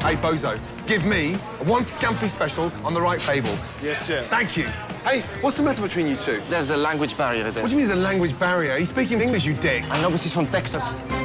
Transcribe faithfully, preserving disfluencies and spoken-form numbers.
Hey, Bozo, give me one scampi special on the right table. Yes, sir. Thank you. Hey, what's the matter between you two? There's a language barrier there. What do you mean there's a language barrier? He's speaking English, you dick. I know, but he's from Texas.